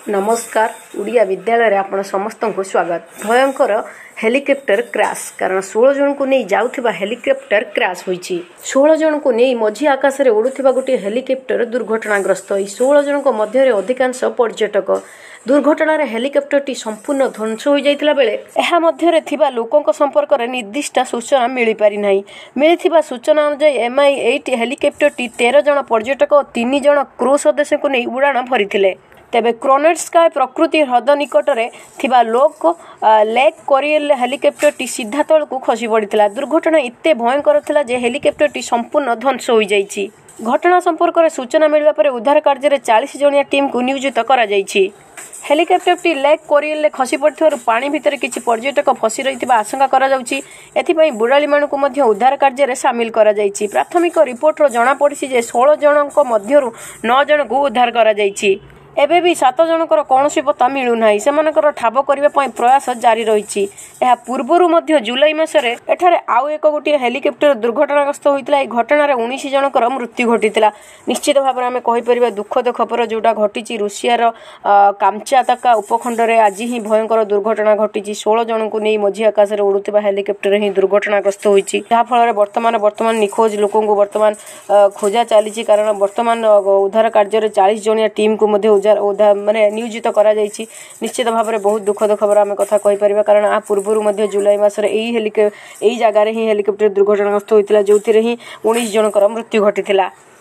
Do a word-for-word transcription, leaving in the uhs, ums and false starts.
नमस्कार उड़िया विद्यालय रे आपण समस्त को स्वागत। भयंकर हेलिकॉप्टर क्रैश कारण सोलह जन को नहीं जाउथिबा हेलिकॉप्टर क्रैश होईची। सोलह जन को नहीं मझी आकाश रे उड़ुथिबा गोटे हेलिकॉप्टर दुर्घटनाग्रस्त होई सोलह जन को मध्य रे अधिकांश पर्यटक। दुर्घटना रे हेलिकॉप्टर टी संपूर्ण ध्वंस हो जाइतिला बेले एहा मध्य रे थिबा लोकंक संपर्क रे निर्दिष्ट सूचना मिली पारि नाही। मिलिथिबा सूचना अनुसार एम आई आठ हेलिकॉप्टर टी तेरह जन पर्यटक और तीन जन क्रू सदस्य को नहीं उड़ाण भरिथिले। तेबे क्रोनेट स्काई प्रकृति ह्रद निकट में थिबा लोक लेक कोरियल हेलिकॉप्टर टी सीधा तल को खसी पड़ता। दुर्घटना एते भयंकर थिला जे हेलिकॉप्टर टी संपूर्ण ध्वंस हो जाइछि। घटना संपर्क में सूचना मिलवा पर उद्धार कार्य चालीस जनिया टीम को नियोजित करा जाइछि। हेलिकॉप्टर टी लेक कोरियल खसी पड़थिबारु पानी भितर किछि पर्यटक फसी रहिथिबा आशंका करा जाउछि। एथिपई बुड़ाली मानकु मध्य उद्धार कार्य रे शामिल करा जाइछि। प्राथमिक रिपोर्ट रो जणा पड़िछि जे सोलह जनक मध्यरु नौ जन को उद्धार करा जाइछि। एबे भी सात जनकर कौनसी पता मिलू नाही। सेमानकर ठाब करबा पई प्रयास जारी रहिछि। एहा पूर्वरु मध्य जुलाई मासरे एठारे आउ एक गोटी हेलिकॉप्टर दुर्घटनाग्रस्त होइतिला। ए घटना रे उन्नीस जनकर मृत्यु घटितिला। निश्चित भाबरे आमे कहि परिबा दुःखद खबर जोटा घटिछि रूसियार कामचाताका उपखंड रे आज ही भयंकर दुर्घटना घटिछि। सोलह जन को नै मझी आकाश रे उडुतिबा हेलिकॉप्टर ही दुर्घटनाग्रस्त होइछि। जहा फल रे वर्तमान वर्तमान निखोज लोकन को वर्तमान खोजा चालिछि कारण वर्तमान उद्धार कार्य रे चालीस जनिया टीम को मध्य माने नियोजित करा जाइछि। निश्चित भाव में बहुत दुखद खबर आम कथा कहि परिबा कारण आ पूर्वरु मध्य जुलाई मासरे एई हेलिकॉप्टर एई जगह रे ही हेलिकॉप्टर दुर्घटनाग्रस्त होइतिला जोथिरे ही उन्नीस जनकर मृत्यु घटितिला।